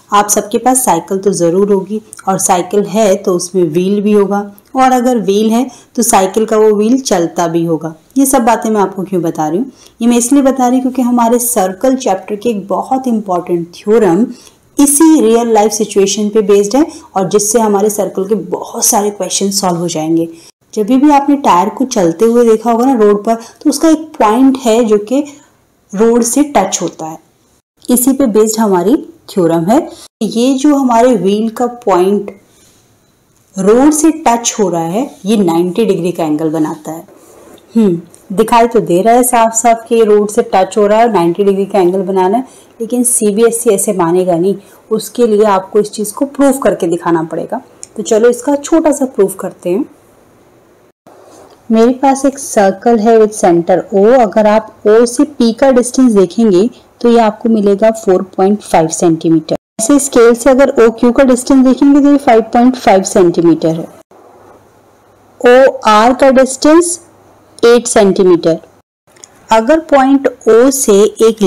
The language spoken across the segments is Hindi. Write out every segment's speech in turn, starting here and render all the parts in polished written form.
आप सबके पास साइकिल तो ज़रूर होगी, और साइकिल है तो उसमें व्हील भी होगा, और अगर व्हील है तो साइकिल का वो व्हील चलता भी होगा। ये सब बातें मैं आपको क्यों बता रही हूँ? ये मैं इसलिए बता रही हूँ क्योंकि हमारे सर्कल चैप्टर के एक बहुत इंपॉर्टेंट थ्योरम इसी रियल लाइफ सिचुएशन पे बेस्ड है, और जिससे हमारे सर्कल के बहुत सारे क्वेश्चन सॉल्व हो जाएंगे। जब भी आपने टायर को चलते हुए देखा होगा ना रोड पर, तो उसका एक पॉइंट है जो कि रोड से टच होता है। इसी पे बेस्ड हमारी थ्योरम है। ये जो हमारे व्हील का पॉइंट रोड से टच हो रहा है, ये 90 डिग्री का एंगल बनाता है। दिखाई तो दे रहा है साफ साफ कि रोड से टच हो रहा है, 90 डिग्री का एंगल बनाना है, लेकिन सीबीएसई ऐसे मानेगा नहीं। उसके लिए आपको इस चीज को प्रूफ करके दिखाना पड़ेगा। तो चलो इसका छोटा सा प्रूफ करते हैं। मेरे पास एक सर्कल है विद सेंटर O। अगर आप O से P का डिस्टेंस देखेंगे तो ये आपको मिलेगा 4.5 सेंटीमीटर। ऐसे स्केल से अगर OQ का डिस्टेंस देखेंगे तो ये 5.5 सेंटीमीटर है। OR का डिस्टेंस 8 सेंटीमीटर। अगर पॉइंट O से एक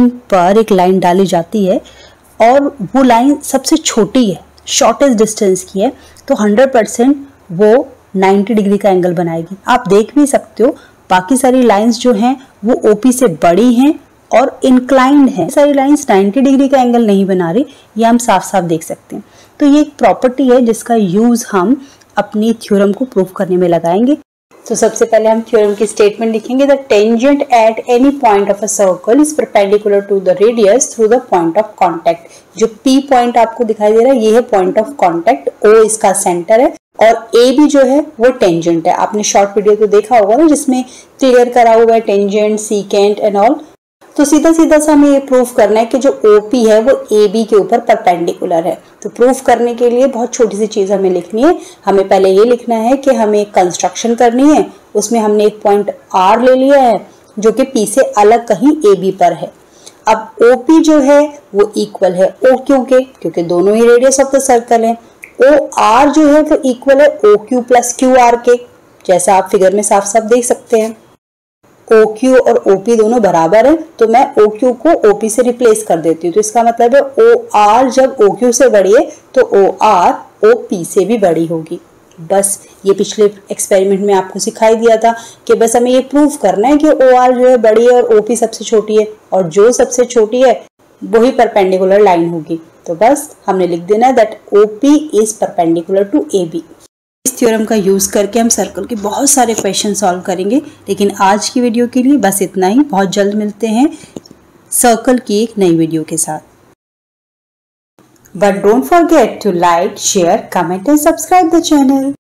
लाइन डाली जाती है और वो लाइन सबसे छोटी है, शॉर्टेस्ट डिस्टेंस की है, तो 100% वो 90 डिग्री का एंगल बनाएगी। आप देख भी सकते हो बाकी सारी लाइंस जो हैं वो OP से बड़ी हैं और इंक्लाइंड हैं। सारी लाइंस 90 डिग्री का एंगल नहीं बना रही, ये हम साफ साफ देख सकते हैं। तो ये एक प्रॉपर्टी है जिसका यूज हम अपनी थ्योरम को प्रूव करने में लगाएंगे। तो सबसे पहले हम थ्योरम की स्टेटमेंट लिखेंगे। The tangent at any point of a circle is perpendicular to the radius through the point of contact. जो P पॉइंट आपको दिखाई दे रहा है ये है पॉइंट ऑफ कांटेक्ट, O इसका सेंटर है और A भी जो है वो टेंजेंट है। आपने शॉर्ट वीडियो तो देखा होगा ना जिसमें क्लियर करा हुआ है टेंजेंट, सीकेंट एंड ऑल। तो सीधा सीधा सा हमें ये प्रूफ करना है कि जो OP है वो AB के ऊपर परपेंडिकुलर है। तो प्रूफ करने के लिए बहुत छोटी सी चीज हमें लिखनी है। हमें पहले ये लिखना है कि हमें कंस्ट्रक्शन करनी है। उसमें हमने एक पॉइंट R ले लिया है जो कि P से अलग कहीं AB पर है। अब OP जो है वो इक्वल है OQ के, क्योंकि दोनों ही रेडियस ऑफ द सर्कल है। OR जो है वो इक्वल है OQ प्लस QR के, जैसा आप फिगर में साफ साफ देख सकते हैं। OQ और OP दोनों बराबर है, तो मैं OQ को OP से रिप्लेस कर देती हूँ। तो इसका मतलब है OR जब OQ से बड़ी है तो OR OP से भी बड़ी होगी। बस ये पिछले एक्सपेरिमेंट में आपको सिखाई दिया था कि बस हमें ये प्रूव करना है कि OR जो है बड़ी है और OP सबसे छोटी है, और जो सबसे छोटी है वही परपेंडिकुलर लाइन होगी। तो बस हमने लिख देना है that OP is perpendicular to AB। इस थ्योरम का यूज करके हम सर्कल के बहुत सारे क्वेश्चन सॉल्व करेंगे, लेकिन आज की वीडियो के लिए बस इतना ही। बहुत जल्द मिलते हैं सर्कल की एक नई वीडियो के साथ। But don't forget to like, share, comment and subscribe the channel.